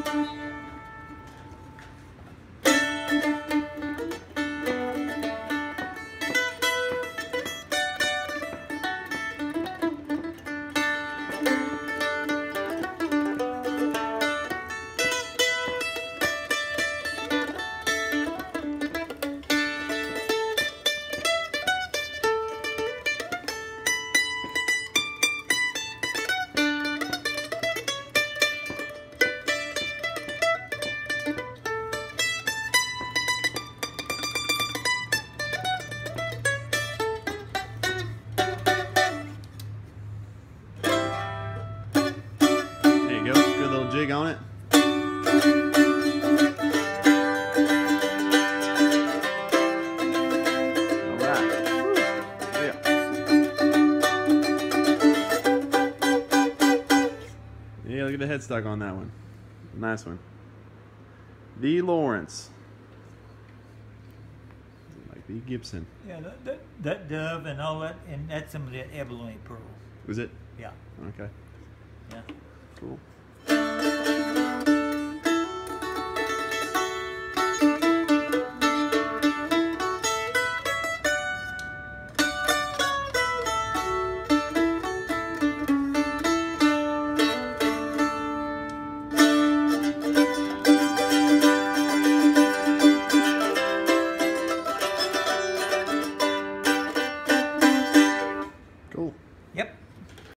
Jig on it. All right. Yeah. Yeah, look at the headstock on that one. Nice one. The Lawrence. Like the Gibson. Yeah, that Dove and all that, and that's some of the abalone pearl. Was it? Yeah. Okay. Yeah. Cool.